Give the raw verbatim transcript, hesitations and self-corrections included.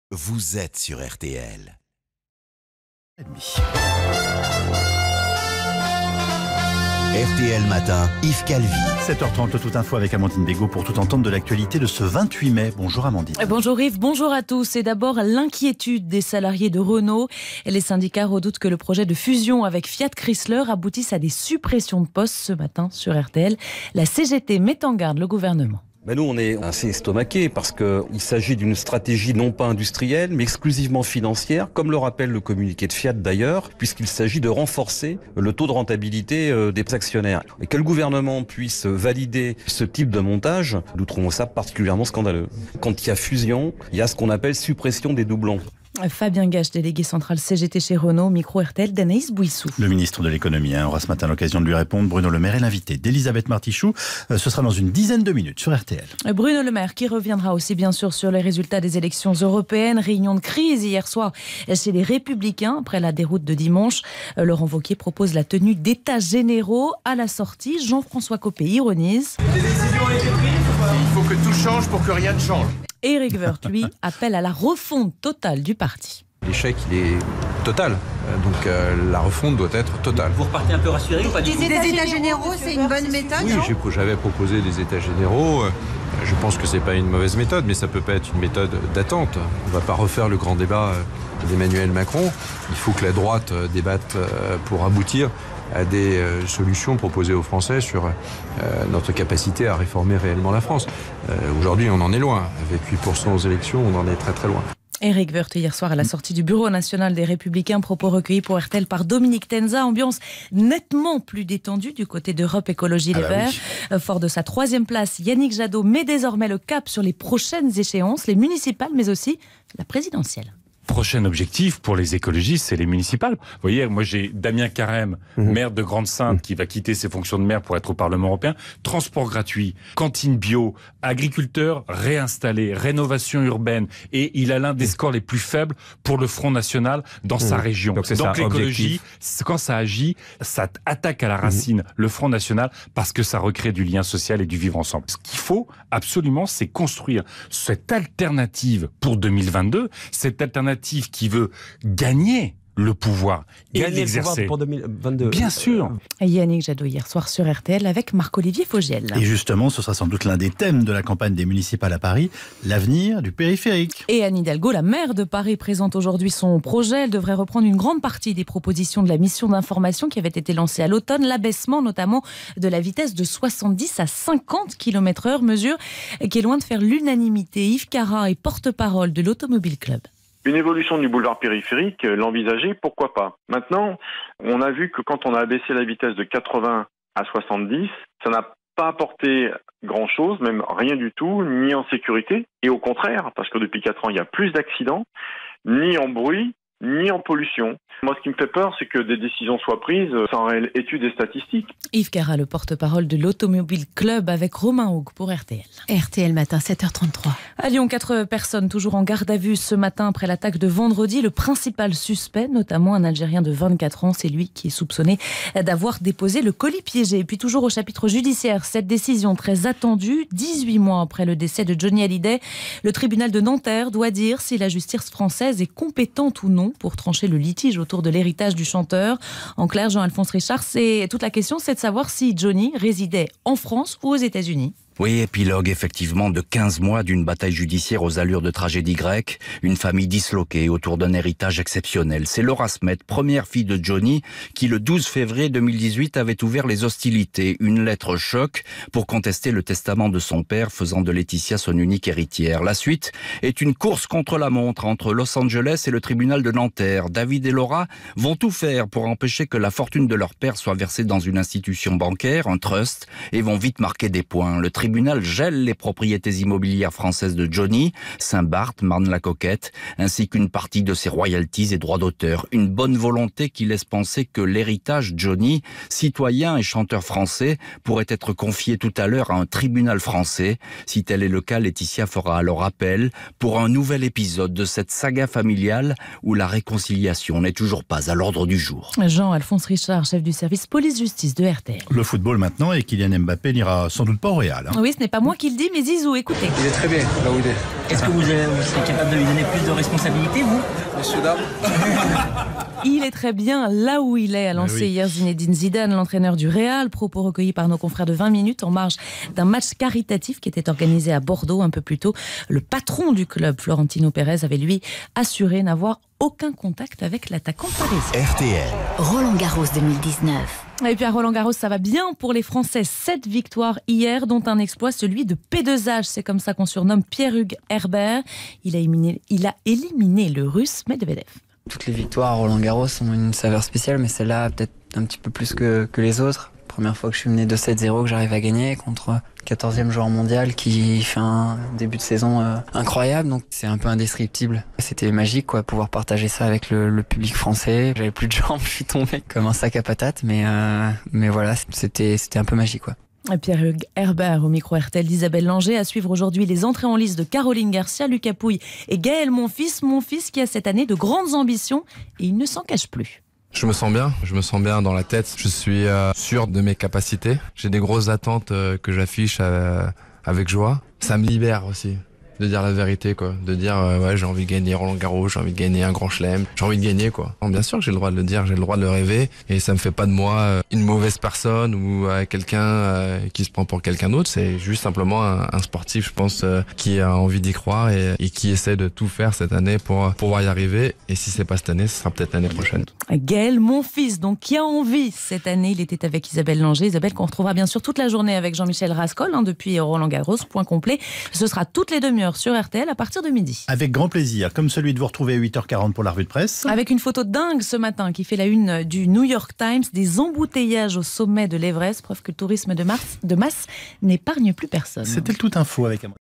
Vous êtes sur R T L. R T L Matin, Yves Calvi. sept heures trente, le Tout Info avec Amandine Bégaud pour tout entendre de l'actualité de ce vingt-huit mai. Bonjour Amandine. Bonjour Yves, bonjour à tous. Et d'abord, l'inquiétude des salariés de Renault. Et les syndicats redoutent que le projet de fusion avec Fiat Chrysler aboutisse à des suppressions de postes ce matin sur R T L. La C G T met en garde le gouvernement. Ben nous, on est assez estomaqués parce qu'il s'agit d'une stratégie non pas industrielle, mais exclusivement financière, comme le rappelle le communiqué de Fiat d'ailleurs, puisqu'il s'agit de renforcer le taux de rentabilité des actionnaires. Et que le gouvernement puisse valider ce type de montage, nous trouvons ça particulièrement scandaleux. Quand il y a fusion, il y a ce qu'on appelle suppression des doublons. Fabien Gage, délégué central C G T chez Renault, micro R T L d'Anaïs Bouissou. Le ministre de l'économie hein, aura ce matin l'occasion de lui répondre. Bruno Le Maire est l'invité d'Elisabeth Martichoux. Euh, ce sera dans une dizaine de minutes sur R T L. Bruno Le Maire qui reviendra aussi bien sûr sur les résultats des élections européennes. Réunion de crise hier soir chez les Républicains après la déroute de dimanche. Laurent Wauquiez propose la tenue d'états généraux à la sortie. Jean-François Copé ironise. Des décisions ont été prises. Il faut que tout change pour que rien ne change. Éric Woerth, lui, appelle à la refonte totale du parti. L'échec, il est total. Donc euh, la refonte doit être totale. Vous repartez un peu rassuré ou pas du tout ? Des états généraux, c'est une bonne méthode ? Oui, j'avais proposé des états généraux. Je pense que c'est pas une mauvaise méthode, mais ça peut pas être une méthode d'attente. On va pas refaire le grand débat d'Emmanuel Macron. Il faut que la droite débatte pour aboutir à des solutions proposées aux Français sur euh, notre capacité à réformer réellement la France. Euh, aujourd'hui, on en est loin. Avec huit pour cent aux élections, on en est très très loin. Éric Woerth hier soir à la sortie du Bureau national des Républicains, propos recueillis pour R T L par Dominique Tenza, ambiance nettement plus détendue du côté d'Europe Écologie Les ah bah Verts. Oui. Fort de sa troisième place, Yannick Jadot met désormais le cap sur les prochaines échéances, les municipales mais aussi la présidentielle. Prochain objectif pour les écologistes, c'est les municipales. Vous voyez, moi j'ai Damien Carême, mmh. maire de Grande-Synthe, mmh. qui va quitter ses fonctions de maire pour être au Parlement européen. Transport gratuit, cantine bio, agriculteurs réinstallés, rénovation urbaine. Et il a l'un des scores les plus faibles pour le Front National dans mmh. sa région. Donc, Donc l'écologie, quand ça agit, ça attaque à la racine mmh. le Front National parce que ça recrée du lien social et du vivre ensemble. Ce qu'il faut absolument, c'est construire cette alternative pour deux mille vingt-deux, cette alternative qui veut gagner le pouvoir et gagner l'exercer. Le pouvoir pour deux mille vingt-deux. Bien sûr. Yannick Jadot hier soir sur R T L avec Marc-Olivier Fogiel. Et justement, ce sera sans doute l'un des thèmes de la campagne des municipales à Paris, l'avenir du périphérique. Et Anne Hidalgo, la maire de Paris, présente aujourd'hui son projet. Elle devrait reprendre une grande partie des propositions de la mission d'information qui avait été lancée à l'automne. L'abaissement notamment de la vitesse de soixante-dix à cinquante kilomètres heure, mesure qui est loin de faire l'unanimité. Yves Carra est porte-parole de l'Automobile Club. Une évolution du boulevard périphérique, l'envisager, pourquoi pas. Maintenant, on a vu que quand on a abaissé la vitesse de quatre-vingts à soixante-dix, ça n'a pas apporté grand-chose, même rien du tout, ni en sécurité, et au contraire, parce que depuis quatre ans, il y a plus d'accidents, ni en bruit, ni en pollution. Moi, ce qui me fait peur, c'est que des décisions soient prises sans réelle étude et statistiques. Yves Carra, le porte-parole de l'Automobile Club avec Romain Hougue pour R T L. R T L matin, sept heures trente-trois. À Lyon, quatre personnes toujours en garde à vue ce matin après l'attaque de vendredi. Le principal suspect, notamment un Algérien de vingt-quatre ans, c'est lui qui est soupçonné d'avoir déposé le colis piégé. Et puis toujours au chapitre judiciaire, cette décision très attendue, dix-huit mois après le décès de Johnny Hallyday, le tribunal de Nanterre doit dire si la justice française est compétente ou non pour trancher le litige autour de l'héritage du chanteur. En clair, Jean-Alphonse Richard, c'est toute la question, c'est de savoir si Johnny résidait en France ou aux États-Unis. Oui, épilogue effectivement de quinze mois d'une bataille judiciaire aux allures de tragédie grecque, une famille disloquée autour d'un héritage exceptionnel. C'est Laura Smet, première fille de Johnny, qui le douze février deux mille dix-huit avait ouvert les hostilités. Une lettre choc pour contester le testament de son père, faisant de Laetitia son unique héritière. La suite est une course contre la montre entre Los Angeles et le tribunal de Nanterre. David et Laura vont tout faire pour empêcher que la fortune de leur père soit versée dans une institution bancaire, un trust, et vont vite marquer des points. Le tribunal Le tribunal gèle les propriétés immobilières françaises de Johnny, Saint-Barth, Marne-la-Coquette, ainsi qu'une partie de ses royalties et droits d'auteur. Une bonne volonté qui laisse penser que l'héritage Johnny, citoyen et chanteur français, pourrait être confié tout à l'heure à un tribunal français. Si tel est le cas, Laetitia fera alors appel pour un nouvel épisode de cette saga familiale où la réconciliation n'est toujours pas à l'ordre du jour. Jean-Alphonse Richard, chef du service police-justice de R T L. Le football maintenant, et Kylian Mbappé n'ira sans doute pas au Real. Hein. Oui, ce n'est pas moi qui le dis, mais Zizou, écoutez. Il est très bien là où il est. Est-ce que vous, avez, vous serez capable de lui donner plus de responsabilités, vous? Monsieur, dame. Il est très bien là où il est, a lancé oui. hier Zinedine Zidane, l'entraîneur du Real. Propos recueillis par nos confrères de vingt minutes en marge d'un match caritatif qui était organisé à Bordeaux un peu plus tôt. Le patron du club, Florentino Pérez, avait lui assuré n'avoir aucun contact avec l'attaquant parisien. R T L. Roland Garros deux mille dix-neuf. Et puis à Roland Garros, ça va bien pour les Français. Sept victoires hier, dont un exploit, celui de P deux H. C'est comme ça qu'on surnomme Pierre-Hugues Herbert. Il a éliminé, il a éliminé le Russe Medvedev. Toutes les victoires à Roland Garros ont une saveur spéciale, mais celle-là peut-être un petit peu plus que, que les autres. Première fois que je suis mené deux sept zéro, que j'arrive à gagner contre quatorzième joueur mondial qui fait un début de saison euh, incroyable. Donc c'est un peu indescriptible. C'était magique, quoi, pouvoir partager ça avec le, le public français. J'avais plus de jambes, je suis tombé comme un sac à patates, mais euh, mais voilà, c'était c'était un peu magique, quoi. Pierre-Hugues Herbert au micro R T L d'Isabelle Langer. À suivre aujourd'hui les entrées en lice de Caroline Garcia, Lucas Pouille et Gaël Monfils. Monfils qui a cette année de grandes ambitions et il ne s'en cache plus. Je me sens bien, je me sens bien dans la tête. Je suis euh, sûr de mes capacités. J'ai des grosses attentes euh, que j'affiche euh, avec joie. Ça me libère aussi de dire la vérité, quoi. De dire euh, ouais, j'ai envie de gagner Roland Garros, j'ai envie de gagner un grand chelem, j'ai envie de gagner, quoi. Bon, bien sûr que j'ai le droit de le dire, j'ai le droit de le rêver, et ça me fait pas de moi euh, une mauvaise personne ou euh, quelqu'un euh, qui se prend pour quelqu'un d'autre. C'est juste simplement un, un sportif, je pense, euh, qui a envie d'y croire et, et qui essaie de tout faire cette année pour pouvoir y arriver. Et si c'est pas cette année, ce sera peut-être l'année prochaine. Gaël Monfils, donc qui a envie cette année. Il était avec Isabelle Langer. Isabelle qu'on retrouvera bien sûr toute la journée avec Jean-Michel Rascol hein, depuis Roland Garros. Point complet. Ce sera toutes les demi-heures sur R T L à partir de midi. Avec grand plaisir, comme celui de vous retrouver à huit heures quarante pour la revue de presse. Avec une photo dingue ce matin qui fait la une du New York Times, des embouteillages au sommet de l'Everest, preuve que le tourisme de, mars, de masse n'épargne plus personne. C'était le tout info avec